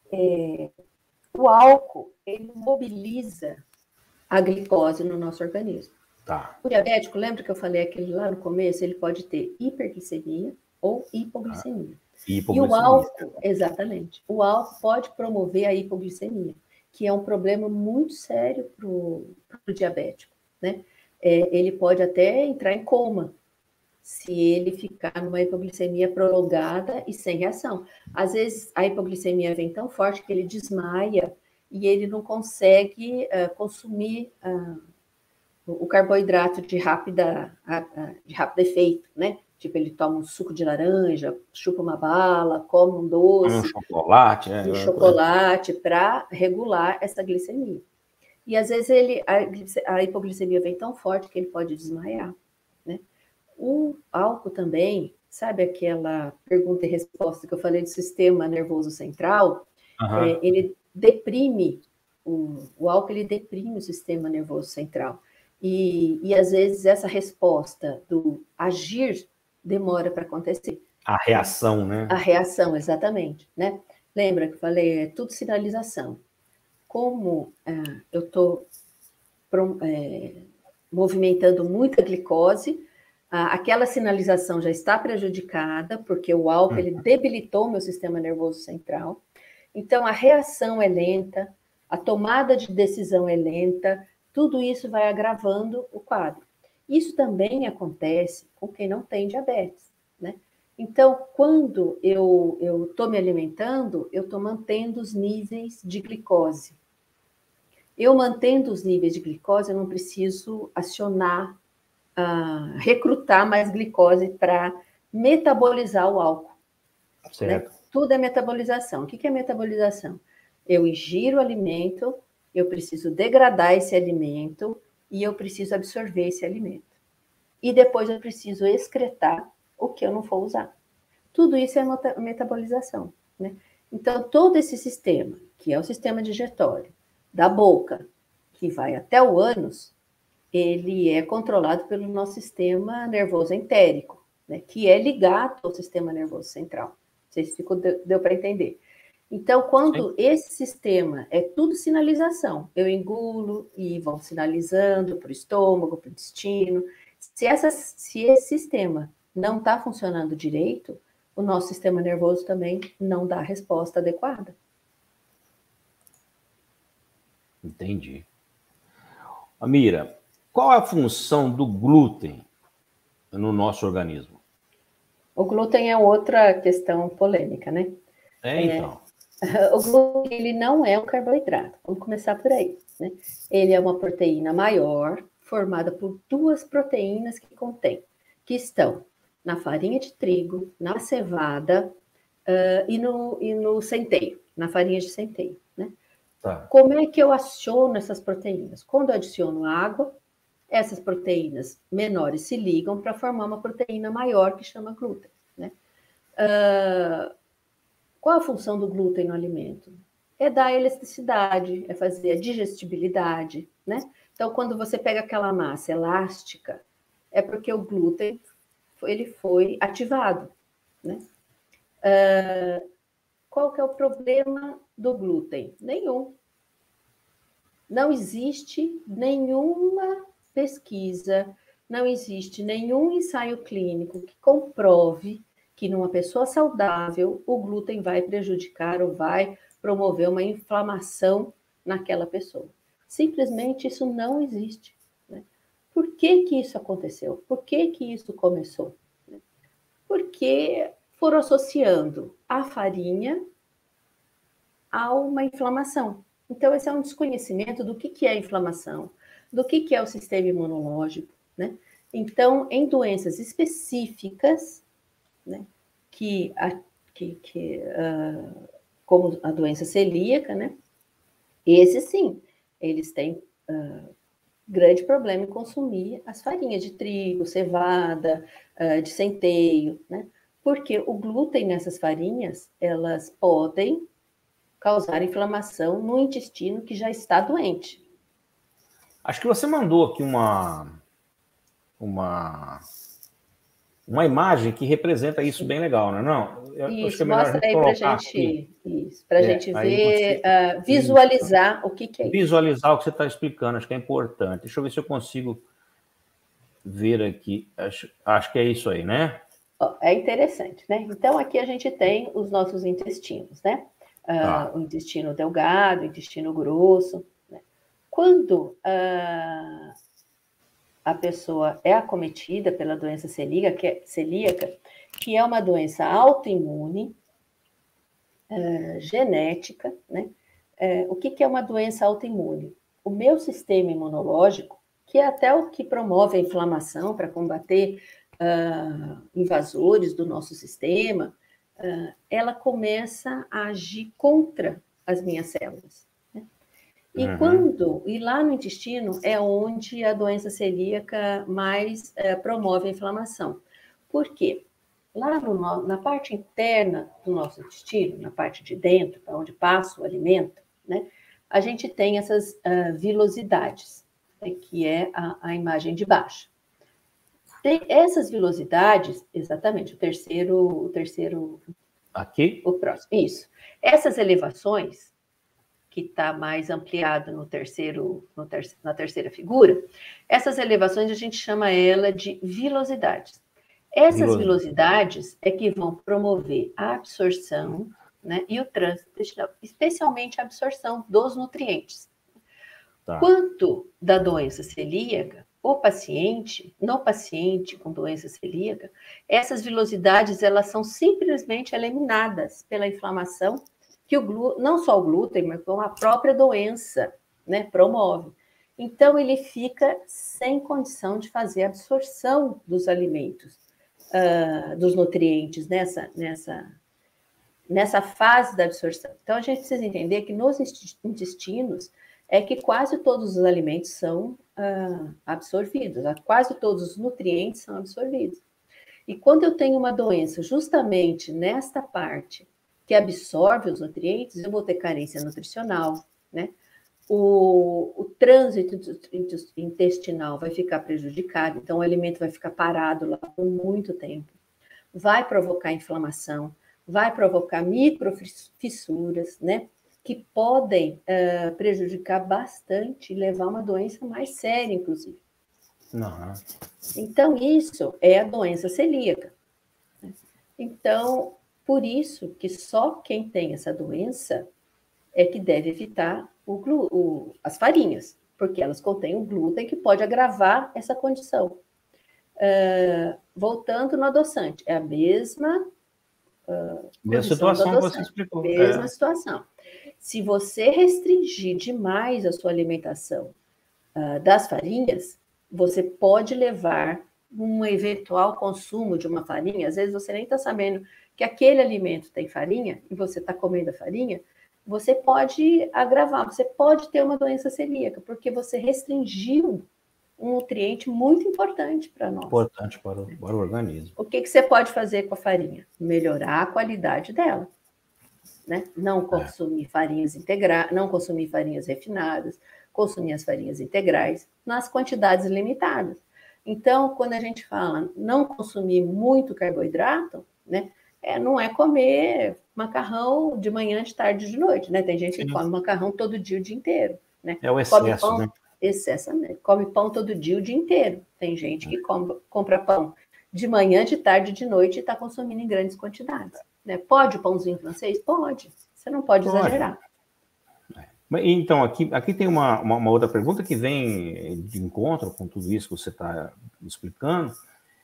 O álcool, ele mobiliza a glicose no nosso organismo. Tá. O diabético, lembra que eu falei aquele lá no começo? Ele pode ter hiperglicemia ou hipoglicemia. E o álcool, exatamente, o álcool pode promover a hipoglicemia, que é um problema muito sério para o diabético, né? Ele pode até entrar em coma se ele ficar numa hipoglicemia prolongada e sem reação. Às vezes, a hipoglicemia vem tão forte que ele desmaia e ele não consegue consumir o carboidrato de rápido efeito, né? Tipo, ele toma um suco de laranja, chupa uma bala, come um doce. Um chocolate para regular essa glicemia. E às vezes a hipoglicemia vem tão forte que ele pode desmaiar, né? O álcool também, sabe aquela pergunta e resposta que eu falei do sistema nervoso central? Ele deprime, o álcool ele deprime o sistema nervoso central. E às vezes essa resposta do agir demora para acontecer. A reação, né? A reação, exatamente, né? Lembra que eu falei, é tudo sinalização. Como eu estou movimentando muita glicose, aquela sinalização já está prejudicada, porque o álcool ele debilitou o meu sistema nervoso central. Então, a reação é lenta, a tomada de decisão é lenta, tudo isso vai agravando o quadro. Isso também acontece com quem não tem diabetes, né? Então, quando eu estou me alimentando, eu estou mantendo os níveis de glicose. Eu mantendo os níveis de glicose, eu não preciso acionar, recrutar mais glicose para metabolizar o álcool. Certo. Né? Tudo é metabolização. O que é metabolização? Eu ingiro o alimento, eu preciso degradar esse alimento e eu preciso absorver esse alimento. E depois eu preciso excretar o que eu não for usar. Tudo isso é metabolização, né? Então, todo esse sistema, que é o sistema digestório, da boca, que vai até o ânus, ele é controlado pelo nosso sistema nervoso entérico, né? Que é ligado ao sistema nervoso central. Não sei se deu para entender. Então, quando esse sistema é tudo sinalização, eu engulo e vão sinalizando para o estômago, para o intestino. Se esse sistema não está funcionando direito, o nosso sistema nervoso também não dá a resposta adequada. Entendi. Amira, qual é a função do glúten no nosso organismo? O glúten é outra questão polêmica, né? Então. O glúten ele não é um carboidrato. Vamos começar por aí, né? Ele é uma proteína maior, formada por duas proteínas que estão na farinha de trigo, na cevada e no centeio, na farinha de centeio, né? Tá. Como é que eu aciono essas proteínas? Quando eu adiciono água, essas proteínas menores se ligam para formar uma proteína maior que chama glúten, né? Qual a função do glúten no alimento? É dar elasticidade, é fazer a digestibilidade, né? Então, quando você pega aquela massa elástica, é porque o glúten ele foi ativado, né? Qual que é o problema do glúten? Nenhum. Não existe nenhuma pesquisa, não existe nenhum ensaio clínico que comprove que numa pessoa saudável o glúten vai prejudicar ou vai promover uma inflamação naquela pessoa. Simplesmente isso não existe. Né? Por que que isso aconteceu? Por que que isso começou? Porque foram associando a farinha a uma inflamação. Então, esse é um desconhecimento do que é a inflamação, do que é o sistema imunológico, né? Então, em doenças específicas, né, como a doença celíaca, né? Esses sim, eles têm grande problema em consumir as farinhas de trigo, cevada, de centeio, né? Porque o glúten nessas farinhas, elas podem causar inflamação no intestino que já está doente. Acho que você mandou aqui uma imagem que representa isso bem legal, não é não? Isso, acho que é melhor a gente colocar aqui. Para a gente ver, visualizar o que é isso. Visualizar o que você está explicando, acho que é importante. Deixa eu ver se eu consigo ver aqui. Acho que é isso aí, né? É interessante, né? Então, aqui a gente tem os nossos intestinos, né? O intestino delgado, o intestino grosso. Né? Quando a pessoa é acometida pela doença celíaca, que é uma doença autoimune, genética, né? O que é uma doença autoimune? O meu sistema imunológico, que é até o que promove a inflamação para combater invasores do nosso sistema, ela começa a agir contra as minhas células. Né? E lá no intestino é onde a doença celíaca mais promove a inflamação. Por quê? Lá na parte interna do nosso intestino, na parte de dentro, para onde passa o alimento, né, a gente tem essas vilosidades, né, que é a imagem de baixo. Essas vilosidades, exatamente, o terceiro, aqui, o próximo, isso. Essas elevações, que está mais ampliado na terceira figura, essas elevações a gente chama ela de vilosidades. Essas vilosidades é que vão promover a absorção, né, e o trânsito intestinal, especialmente a absorção dos nutrientes. Tá. Quanto da doença celíaca, no paciente com doença celíaca, essas vilosidades elas são simplesmente eliminadas pela inflamação que não só o glúten, mas como a própria doença, né, promove. Então, ele fica sem condição de fazer a absorção dos alimentos, dos nutrientes nessa fase da absorção. Então, a gente precisa entender que nos intestinos é que quase todos os alimentos são absorvidos, quase todos os nutrientes são absorvidos. E quando eu tenho uma doença justamente nesta parte que absorve os nutrientes, eu vou ter carência nutricional, né? O trânsito intestinal vai ficar prejudicado, então o alimento vai ficar parado lá por muito tempo, vai provocar inflamação, vai provocar microfissuras, né? Que podem prejudicar bastante e levar a uma doença mais séria, inclusive. Não. Então, isso é a doença celíaca. Então, por isso que só quem tem essa doença é que deve evitar as farinhas, porque elas contêm o glúten que pode agravar essa condição. Voltando no adoçante, é a mesma situação que você explicou. Mesma situação. Se você restringir demais a sua alimentação das farinhas, você pode levar um eventual consumo de uma farinha, às vezes você nem está sabendo que aquele alimento tem farinha, e você está comendo a farinha, você pode agravar, você pode ter uma doença celíaca, porque você restringiu um nutriente muito importante para nós. Importante para o organismo. O que você pode fazer com a farinha? Melhorar a qualidade dela. Né? Não consumir farinhas integrais, não consumir farinhas refinadas, consumir as farinhas integrais nas quantidades limitadas. Então, quando a gente fala não consumir muito carboidrato, né, não é comer macarrão de manhã, de tarde e de noite, né? Tem gente que come macarrão todo dia, o dia inteiro, né? É o excesso, come pão, né? Excessamente. Come pão todo dia, o dia inteiro. Tem gente que compra pão de manhã, de tarde e de noite e está consumindo em grandes quantidades. Né? Pode o pãozinho francês? Pode. Você não pode exagerar. Então, aqui tem uma outra pergunta que vem de encontro com tudo isso que você está explicando,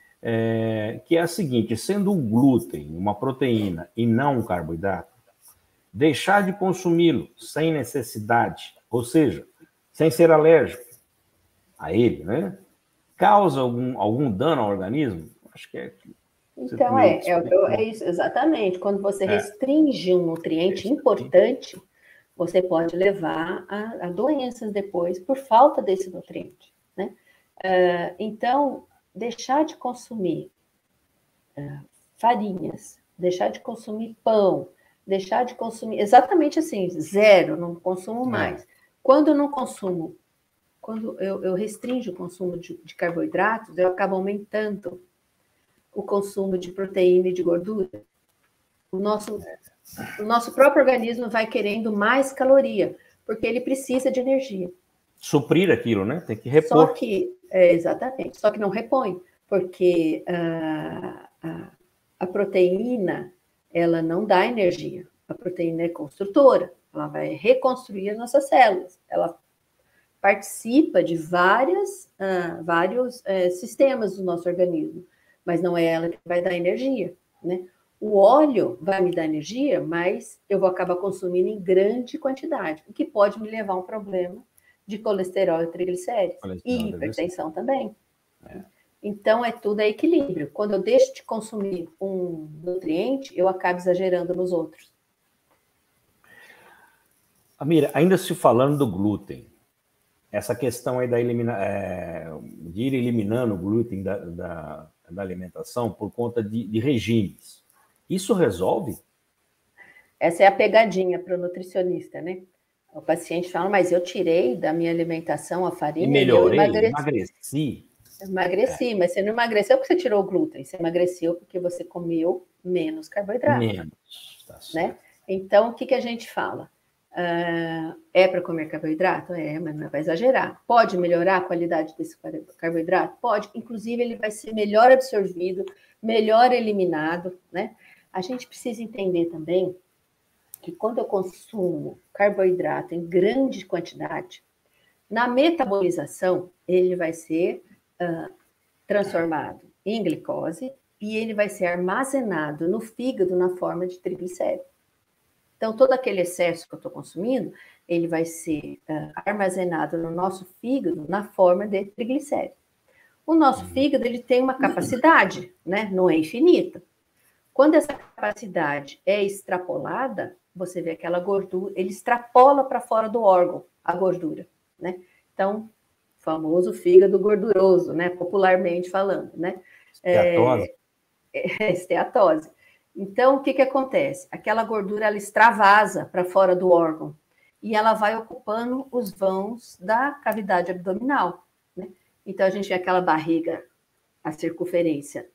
que é a seguinte: sendo o glúten uma proteína e não um carboidrato, deixar de consumi-lo sem necessidade, ou seja, sem ser alérgico a ele, né, causa algum dano ao organismo? Acho que é... Então, é isso, exatamente. Quando você restringe um nutriente importante, você pode levar a doenças depois por falta desse nutriente, né? Então, deixar de consumir farinhas, deixar de consumir pão, deixar de consumir, exatamente assim, zero, não consumo mais. Quando eu não consumo, quando eu restringo o consumo de carboidratos, eu acabo aumentando o consumo de proteína e de gordura. O nosso próprio organismo vai querendo mais caloria, porque ele precisa de energia. Suprir aquilo, né? Tem que repor. Exatamente, só que não repõe, porque a proteína, ela não dá energia. A proteína é construtora, ela vai reconstruir as nossas células. Ela participa de vários sistemas do nosso organismo, mas não é ela que vai dar energia, né? O óleo vai me dar energia, mas eu vou acabar consumindo em grande quantidade, o que pode me levar a um problema de colesterol e triglicéridos, e hipertensão também. Então, tudo é equilíbrio. Quando eu deixo de consumir um nutriente, eu acabo exagerando nos outros. Amira, ainda se falando do glúten, essa questão aí de ir eliminando o glúten da alimentação por conta de regimes, isso resolve? Essa é a pegadinha para o nutricionista, né? O paciente fala, mas eu tirei da minha alimentação a farinha e melhorei, emagreci. Emagreci, mas você não emagreceu porque você tirou o glúten, você emagreceu porque você comeu menos carboidrato. Menos, tá certo. Né? Então, o que a gente fala? É para comer carboidrato? É, mas não vai exagerar. Pode melhorar a qualidade desse carboidrato? Pode. Inclusive, ele vai ser melhor absorvido, melhor eliminado, né? A gente precisa entender também que quando eu consumo carboidrato em grande quantidade, na metabolização, ele vai ser transformado em glicose e ele vai ser armazenado no fígado na forma de triglicérido. Então, todo aquele excesso que eu estou consumindo, ele vai ser armazenado no nosso fígado na forma de triglicérido. O nosso fígado, ele tem uma capacidade, né? Não é infinita. Quando essa capacidade é extrapolada, você vê aquela gordura, ele extrapola para fora do órgão a gordura, né? Então, famoso fígado gorduroso, né? Popularmente falando, né? Esteatose. Esteatose. Então, o que acontece? Aquela gordura, ela extravasa para fora do órgão e ela vai ocupando os vãos da cavidade abdominal, né? Então, a gente vê aquela barriga, a circunferência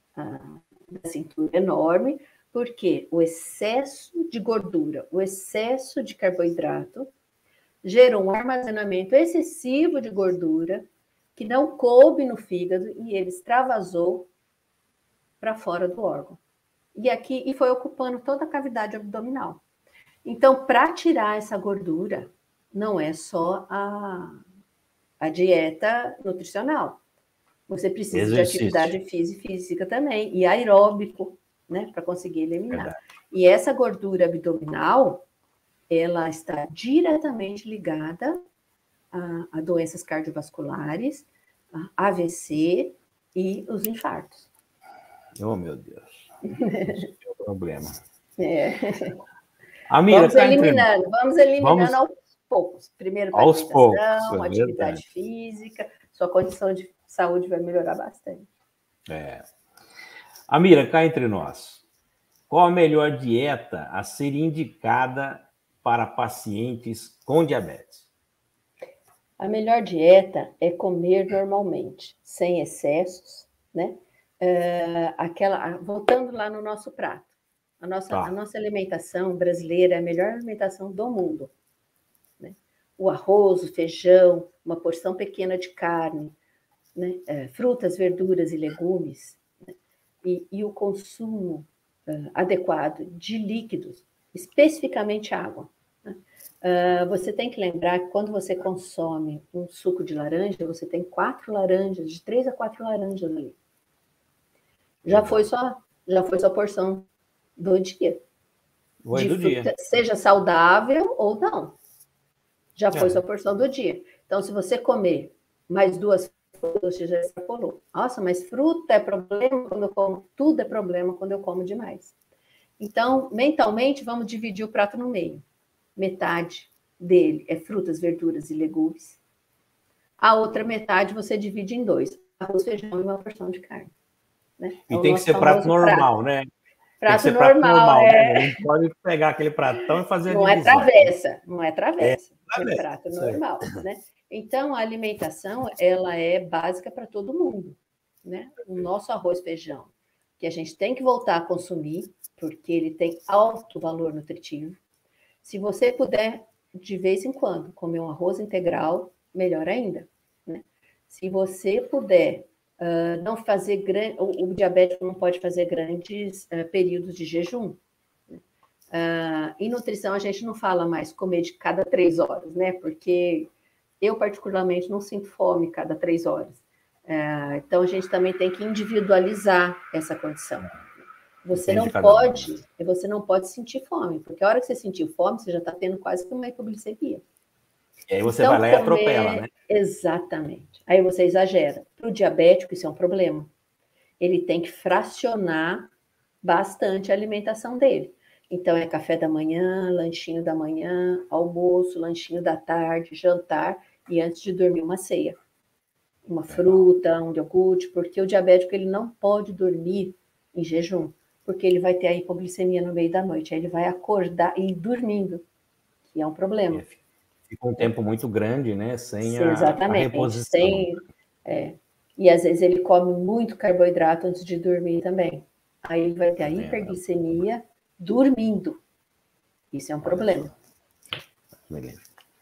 da cintura enorme, porque o excesso de gordura, o excesso de carboidrato gerou um armazenamento excessivo de gordura que não coube no fígado e ele extravasou para fora do órgão. E foi ocupando toda a cavidade abdominal. Então, para tirar essa gordura, não é só a dieta nutricional. Você precisa de atividade física também, e aeróbico, né, para conseguir eliminar. Verdade. E essa gordura abdominal, ela está diretamente ligada a doenças cardiovasculares, a AVC e os infartos. Oh, meu Deus. Esse é o problema. Amira, vamos eliminando aos poucos. Primeiro com a alimentação, atividade física, sua condição de saúde vai melhorar bastante. Amira, cá entre nós, qual a melhor dieta a ser indicada para pacientes com diabetes? A melhor dieta é comer normalmente, sem excessos, né? Voltando lá no nosso prato. A nossa alimentação brasileira é a melhor alimentação do mundo, né? O arroz, o feijão, uma porção pequena de carne, né? Frutas, verduras e legumes, né? E o consumo adequado de líquidos, especificamente água, né? Você tem que lembrar que quando você consome um suco de laranja, você tem 4 laranjas, de 3 a 4 laranjas ali. Já foi sua porção do dia. Do dia. Seja saudável ou não. Já foi sua porção do dia. Então, se você comer mais 2 frutas, você já extrapolou. Nossa, mas fruta é problema quando eu como? Tudo é problema quando eu como demais. Então, mentalmente, vamos dividir o prato no meio. Metade dele é frutas, verduras e legumes. A outra metade você divide em 2. Arroz, feijão e uma porção de carne. Né? E tem que ser prato normal, né? Prato normal, né? Não pode pegar aquele pratão e fazer não a divisão. Não é travessa. É prato normal, né? Então, a alimentação, ela é básica para todo mundo, né? O nosso arroz, feijão, que a gente tem que voltar a consumir, porque ele tem alto valor nutritivo. Se você puder, de vez em quando, comer um arroz integral, melhor ainda, né? Se você puder não fazer o diabético não pode fazer grandes períodos de jejum. Em nutrição, a gente não fala mais comer de cada 3 horas, né? Porque eu, particularmente, não sinto fome cada 3 horas. Então, a gente também tem que individualizar essa condição. Você não pode sentir fome, porque a hora que você sentir fome, você já está tendo quase que uma hipoglicemia. E aí você vai lá e atropela, né? Exatamente. Aí você exagera. Para o diabético, isso é um problema. Ele tem que fracionar bastante a alimentação dele. Então, é café da manhã, lanchinho da manhã, almoço, lanchinho da tarde, jantar e antes de dormir uma ceia. Uma fruta, um iogurte, porque o diabético ele não pode dormir em jejum, porque ele vai ter a hipoglicemia no meio da noite. Aí ele vai acordar e ir dormindo, que é um problema. Fica um tempo muito grande, né? Sem Exatamente, a reposição. E às vezes ele come muito carboidrato antes de dormir também. Aí ele vai ter a hiperglicemia dormindo. Isso é um problema. Beleza.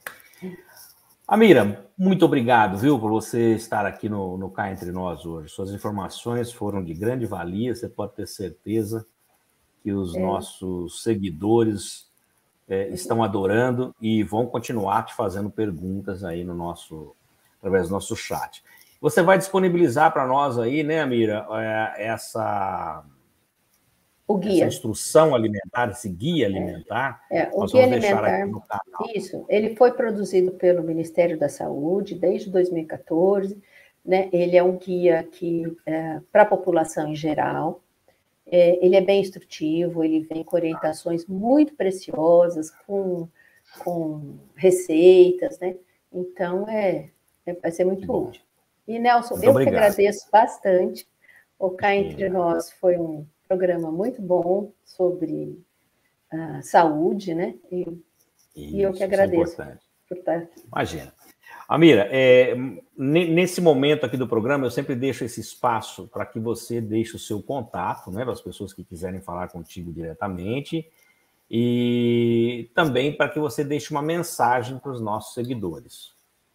Amira, muito obrigado, viu, por você estar aqui no Cá Entre Nós hoje. Suas informações foram de grande valia, você pode ter certeza que os nossos seguidores estão adorando e vão continuar te fazendo perguntas aí através do nosso chat. Você vai disponibilizar para nós aí, né, Amira, essa instrução alimentar, esse guia alimentar. O guia alimentar, no canal. Isso, ele foi produzido pelo Ministério da Saúde desde 2014, né? Ele é um guia para a população em geral. Ele é bem instrutivo, ele vem com orientações muito preciosas, com receitas, né? Então, vai ser muito útil. E, Nelson, eu que agradeço bastante. O Cá Entre Nós foi um programa muito bom sobre saúde, né? E eu que agradeço por estar aqui. Imagina. Amira, nesse momento aqui do programa, eu sempre deixo esse espaço para que você deixe o seu contato, né, para as pessoas que quiserem falar contigo diretamente, e também para que você deixe uma mensagem para os nossos seguidores.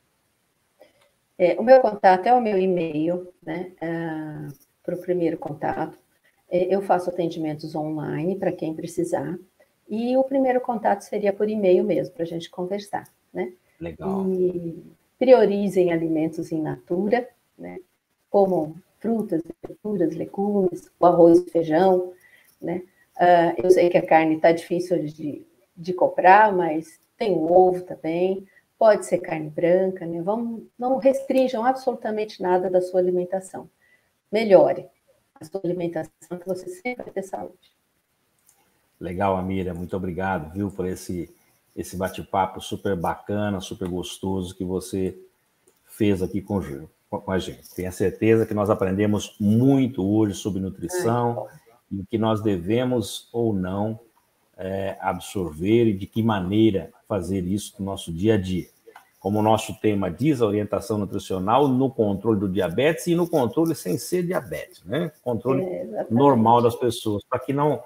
O meu contato é o meu e-mail, né, para o primeiro contato. Eu faço atendimentos online para quem precisar, e o primeiro contato seria por e-mail mesmo, para a gente conversar, né? Legal. E priorizem alimentos in natura, né? Como frutas, verduras, legumes, o arroz e feijão, né? Eu sei que a carne está difícil de comprar, mas tem o ovo também, pode ser carne branca, né? Não restringam absolutamente nada da sua alimentação. Melhore a sua alimentação, que você sempre vai ter saúde. Legal, Amira, muito obrigado, viu, por esse bate-papo super bacana, super gostoso que você fez aqui com a gente. Tenho certeza que nós aprendemos muito hoje sobre nutrição e o que nós devemos ou não absorver e de que maneira fazer isso no nosso dia a dia. Como o nosso tema diz, a orientação nutricional no controle do diabetes e no controle sem ser diabetes, né? Controle normal das pessoas, para que não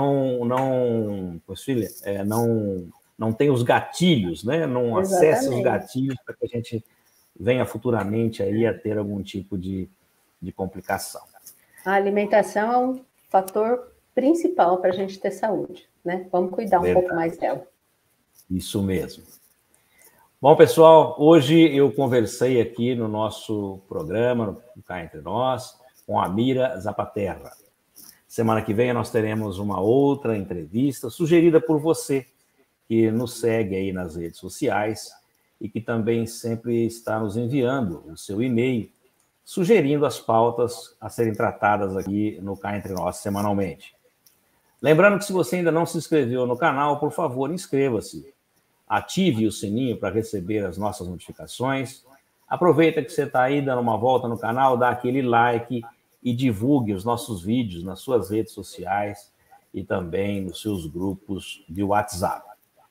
tenha os gatilhos, né? Não acesse os gatilhos para que a gente venha futuramente aí a ter algum tipo de complicação. A alimentação é um fator principal para a gente ter saúde, né? Vamos cuidar um pouco mais dela. Isso mesmo. Bom, pessoal, hoje eu conversei aqui no nosso programa, no Cá Entre Nós, com a Amira Zapaterra. Semana que vem nós teremos uma outra entrevista sugerida por você, que nos segue aí nas redes sociais e que também sempre está nos enviando o seu e-mail, sugerindo as pautas a serem tratadas aqui no Cá Entre Nós semanalmente. Lembrando que se você ainda não se inscreveu no canal, por favor, inscreva-se. Ative o sininho para receber as nossas notificações. Aproveita que você está aí dando uma volta no canal, dá aquele like e divulgue os nossos vídeos nas suas redes sociais e também nos seus grupos de WhatsApp.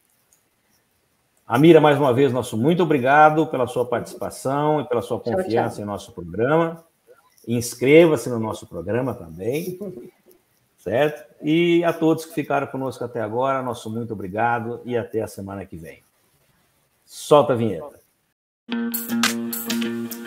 Amira, mais uma vez, nosso muito obrigado pela sua participação e pela sua confiança em nosso programa. Inscreva-se no nosso programa também, certo? E a todos que ficaram conosco até agora, nosso muito obrigado e até a semana que vem. Solta a vinheta.